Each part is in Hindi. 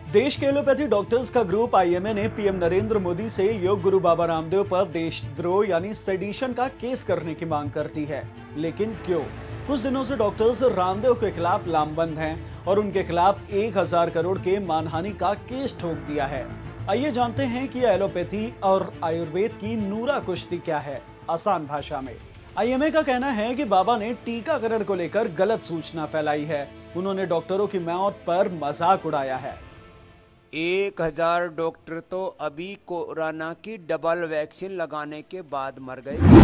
देश के एलोपैथी डॉक्टर्स का ग्रुप आईएमए ने पीएम नरेंद्र मोदी से योग गुरु बाबा रामदेव पर देशद्रोह यानी सेडिशन का केस करने की मांग करती है। लेकिन क्यों? कुछ दिनों से डॉक्टर्स रामदेव के खिलाफ लामबंद हैं और उनके खिलाफ 1000 करोड़ के मानहानि का केस ठोक दिया है। आइए जानते हैं कि एलोपैथी और आयुर्वेद की नूरा कुश्ती क्या है, आसान भाषा में। आईएमए का कहना है कि बाबा ने टीकाकरण को लेकर गलत सूचना फैलाई है। उन्होंने डॉक्टरों की मौत पर मजाक उड़ाया है। 1000 डॉक्टर तो अभी कोरोना की डबल वैक्सीन लगाने के बाद मर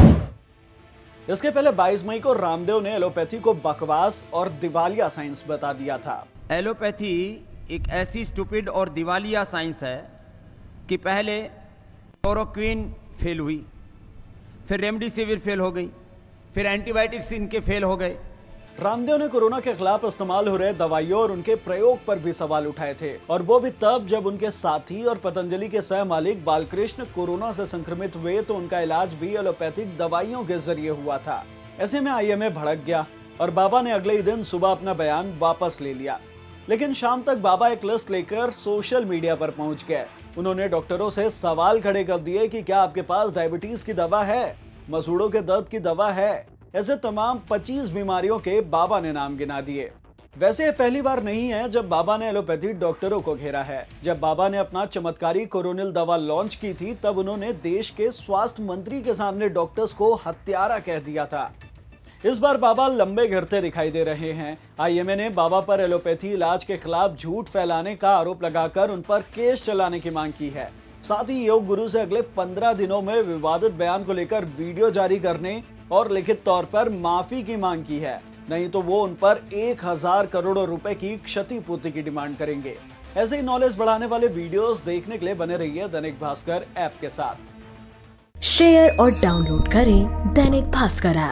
गए। इसके पहले 22 मई को रामदेव ने एलोपैथी को बकवास और दिवालिया साइंस बता दिया था। एलोपैथी एक ऐसी स्टूपिड और दिवालिया साइंस है कि पहले क्लोरोक्विन फेल हुई, फिर रेमडेसिविर फेल हो गई, फिर एंटीबायोटिक्स इनके फेल हो गए। रामदेव ने कोरोना के खिलाफ इस्तेमाल हो रहे दवाइयों और उनके प्रयोग पर भी सवाल उठाए थे, और वो भी तब जब उनके साथी और पतंजलि के सह मालिक बालकृष्ण कोरोना से संक्रमित हुए तो उनका इलाज भी एलोपैथिक दवाइयों के जरिए हुआ था। ऐसे में आईएमए भड़क गया और बाबा ने अगले ही दिन सुबह अपना बयान वापस ले लिया। लेकिन शाम तक बाबा एक लिस्ट लेकर सोशल मीडिया पर पहुंच गए। उन्होंने डॉक्टरों से सवाल खड़े कर दिए कि क्या आपके पास डायबिटीज की दवा है, मसूड़ों के दर्द की दवा है। ऐसे तमाम 25 बीमारियों के बाबा ने नाम गिना दिए। वैसे ये पहली बार नहीं है जब बाबा ने एलोपैथी डॉक्टरों को घेरा है। जब बाबा ने अपना चमत्कारी कोरोनिल दवा लॉन्च की थी तब उन्होंने देश के स्वास्थ्य मंत्री के सामने डॉक्टर्स को हत्यारा कह दिया था। इस बार बाबा लंबे घिरते दिखाई दे रहे हैं। आईएमए ने बाबा पर एलोपैथी इलाज के खिलाफ झूठ फैलाने का आरोप लगाकर उन पर केस चलाने की मांग की है। साथ ही योग गुरु से अगले 15 दिनों में विवादित बयान को लेकर वीडियो जारी करने और लिखित तौर पर माफी की मांग की है, नहीं तो वो उन पर 1000 करोड़ रुपए की क्षतिपूर्ति की डिमांड करेंगे। ऐसे ही नॉलेज बढ़ाने वाले वीडियोस देखने के लिए बने रहिए दैनिक भास्कर ऐप के साथ। शेयर और डाउनलोड करें दैनिक भास्कर ऐप।